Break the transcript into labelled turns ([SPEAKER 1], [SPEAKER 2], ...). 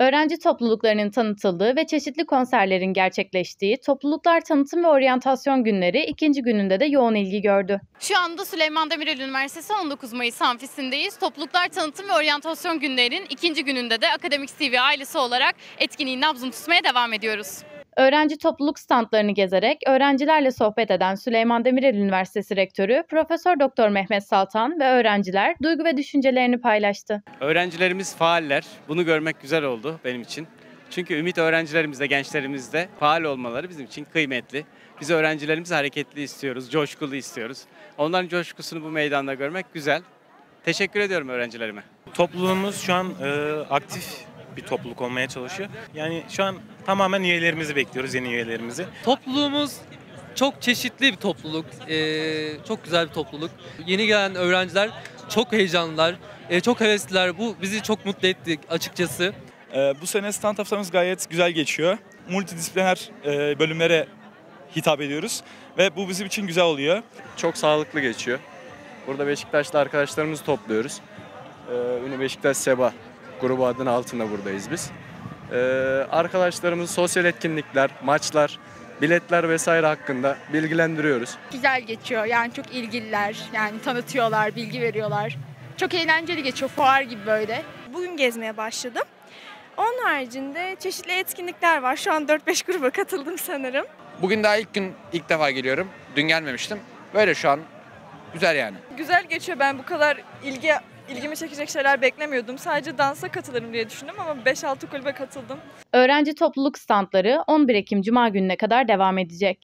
[SPEAKER 1] Öğrenci topluluklarının tanıtıldığı ve çeşitli konserlerin gerçekleştiği Topluluklar Tanıtım ve Oryantasyon Günleri ikinci gününde de yoğun ilgi gördü.
[SPEAKER 2] Şu anda Süleyman Demirel Üniversitesi 19 Mayıs amfisindeyiz. Topluluklar Tanıtım ve Oryantasyon Günleri'nin ikinci gününde de Akademik TV ailesi olarak etkinliğin nabzını tutmaya devam ediyoruz.
[SPEAKER 1] Öğrenci topluluk standlarını gezerek öğrencilerle sohbet eden Süleyman Demirel Üniversitesi Rektörü Profesör Doktor Mehmet Saltan ve öğrenciler duygu ve düşüncelerini paylaştı.
[SPEAKER 3] Öğrencilerimiz faaller. Bunu görmek güzel oldu benim için. Çünkü ümit öğrencilerimizde, gençlerimizde faal olmaları bizim için kıymetli. Biz öğrencilerimizi hareketli istiyoruz, coşkulu istiyoruz. Onların coşkusunu bu meydanda görmek güzel. Teşekkür ediyorum öğrencilerime.
[SPEAKER 4] Topluluğumuz şu an aktif bir topluluk olmaya çalışıyor. Yani şu an tamamen üyelerimizi bekliyoruz, yeni üyelerimizi.
[SPEAKER 5] Topluluğumuz çok çeşitli bir topluluk, çok güzel bir topluluk. Yeni gelen öğrenciler çok heyecanlılar, çok hevesliler. Bu bizi çok mutlu etti açıkçası.
[SPEAKER 6] Bu sene stand haftamız gayet güzel geçiyor. Multidisipliner bölümlere hitap ediyoruz ve bu bizim için güzel oluyor.
[SPEAKER 7] Çok sağlıklı geçiyor. Burada Beşiktaşlı arkadaşlarımızı topluyoruz. Ünlü Beşiktaş Seba grubu adının altında buradayız biz. Arkadaşlarımızı sosyal etkinlikler, maçlar, biletler vesaire hakkında bilgilendiriyoruz.
[SPEAKER 8] Güzel geçiyor. Yani çok ilgililer. Yani tanıtıyorlar, bilgi veriyorlar. Çok eğlenceli geçiyor. Fuar gibi böyle.
[SPEAKER 9] Bugün gezmeye başladım. Onun haricinde çeşitli etkinlikler var. Şu an 4-5 gruba katıldım sanırım.
[SPEAKER 10] Bugün daha ilk defa geliyorum. Dün gelmemiştim. Böyle şu an güzel yani.
[SPEAKER 11] Güzel geçiyor. Ben bu kadar ilgimi çekecek şeyler beklemiyordum. Sadece dansa katılırım diye düşündüm ama 5-6 kulübe katıldım.
[SPEAKER 1] Öğrenci topluluk standları 11 Ekim Cuma gününe kadar devam edecek.